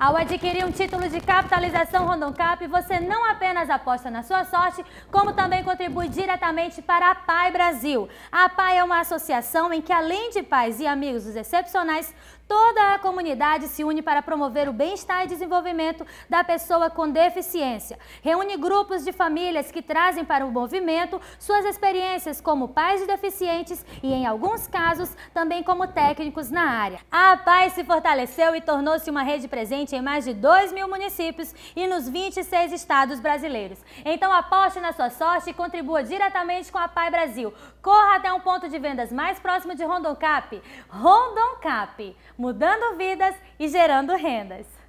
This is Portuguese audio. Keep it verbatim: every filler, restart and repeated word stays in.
Ao adquirir um título de capitalização Rondoncap, você não apenas aposta na sua sorte, como também contribui diretamente para a P A I Brasil. A P A I é uma associação em que, além de pais e amigos dos excepcionais, toda a comunidade se une para promover o bem-estar e desenvolvimento da pessoa com deficiência. Reúne grupos de famílias que trazem para o movimento suas experiências como pais de deficientes e, em alguns casos, também como técnicos na área. A P A I se fortaleceu e tornou-se uma rede presente em mais de dois mil municípios e nos vinte e seis estados brasileiros. Então aposte na sua sorte e contribua diretamente com a P A I Brasil. Corra até um ponto de vendas mais próximo de Rondoncap. Rondoncap, mudando vidas e gerando rendas.